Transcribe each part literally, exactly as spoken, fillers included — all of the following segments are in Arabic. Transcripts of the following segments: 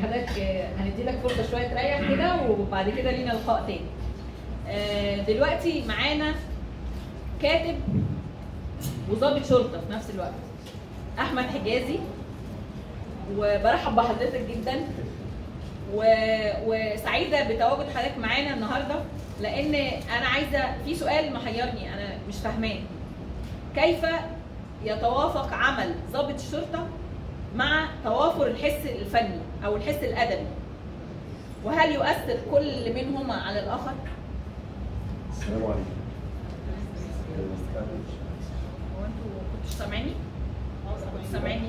حضرتك هندي لك فرصه شويه تريح كده وبعد كده لينا لقاء تاني. دلوقتي معانا كاتب وضابط شرطه في نفس الوقت، احمد حجازي، وبرحب بحضرتك جدا و... وسعيده بتواجد حضرتك معانا النهارده، لان انا عايزه في سؤال محيرني انا مش فاهماه. كيف يتوافق عمل ضابط الشرطه مع توافر الحس الفني او الحس الادبي؟ وهل يؤثر كل منهما على الاخر؟ السلام عليكم. هو انتوا كنتوا سامعيني؟ كنتوا سامعيني؟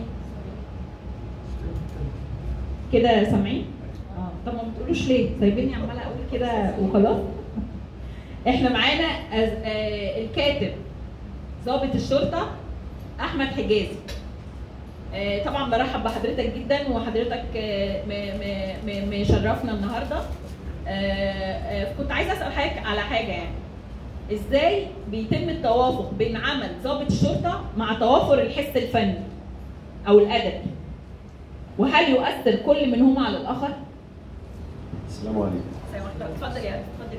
كده سامعين؟ اه طب ما بتقولوش ليه؟ سايبيني عماله اقول كده وخلاص؟ احنا معانا الكاتب ضابط الشرطه احمد حجازي. طبعا برحب بحضرتك جدا، وحضرتك مشرفنا النهارده. كنت عايزه اسال حضرتك على حاجه، يعني ازاي بيتم التوافق بين عمل ضابط الشرطه مع توافر الحس الفني او الادبي؟ وهل يؤثر كل منهما على الاخر؟ السلام عليكم. اتفضل يا اتفضل.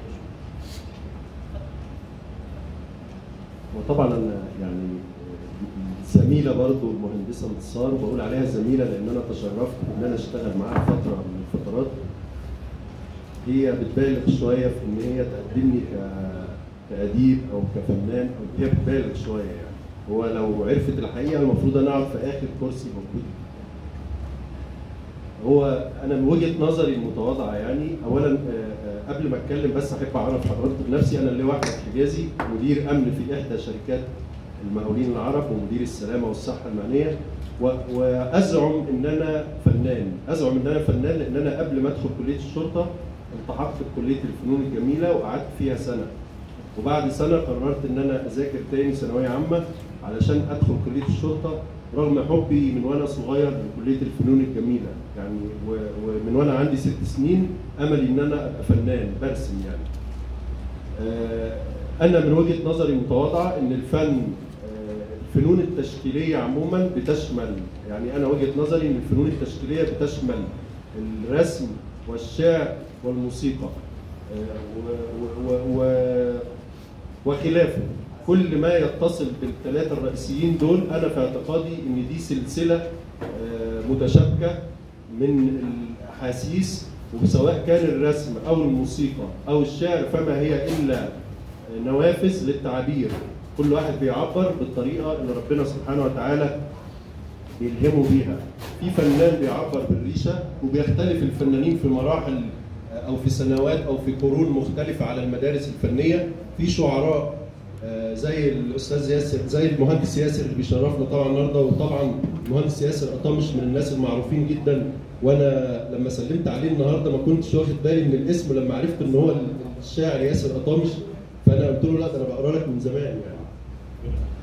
وطبعا انا يعني زميله برضو المهندسه انتصار، وبقول عليها زميله لان انا تشرفت ان انا اشتغل معاها فتره من الفترات. هي بتبالغ شويه في ان هي تقدمني كاديب او كفنان، او هي بتبالغ شويه يعني. هو لو عرفت الحقيقه المفروض انا اقعد في اخر كرسي موجود. هو انا من وجهه نظري المتواضعه يعني، اولا قبل ما اتكلم بس احب اعرف حضرتك بنفسي. انا اللواء احمد حجازي، مدير امن في احدى شركات المقاولين العرب ومدير السلامه والصحه المعنيه، وازعم ان انا فنان. ازعم ان انا فنان لان انا قبل ما ادخل كليه الشرطه التحقت بكليه الفنون الجميله وقعدت فيها سنه، وبعد سنه قررت ان انا اذاكر تاني ثانويه عامه علشان ادخل كليه الشرطه، رغم حبي من وانا صغير لكليه الفنون الجميله يعني، ومن وانا عندي ست سنين املي ان انا ابقى فنان برسم يعني. انا من وجهه نظري المتواضعه ان الفن، الفنون التشكيليه عموما بتشمل، يعني انا وجهه نظري ان الفنون التشكيليه بتشمل الرسم والشعر والموسيقى وخلافه. كل ما يتصل بالثلاثه الرئيسيين دول انا في اعتقادي ان دي سلسله متشابكه من الاحاسيس، وسواء كان الرسم او الموسيقى او الشعر فما هي الا نوافذ للتعبير. كل واحد بيعبر بالطريقه اللي ربنا سبحانه وتعالى بيلهمه بيها. في فنان بيعبر بالريشه، وبيختلف الفنانين في مراحل او في سنوات او في قرون مختلفه على المدارس الفنيه. في شعراء زي الاستاذ ياسر، زي المهندس ياسر اللي بيشرفنا طبعا النهارده، وطبعا المهندس ياسر أطامش من الناس المعروفين جدا. وانا لما سلمت عليه النهارده ما كنتش واخد بالي من الاسم، لما عرفت ان هو الشاعر ياسر أطامش فانا قلت له لا ده انا بقرا لك من زمان يعني.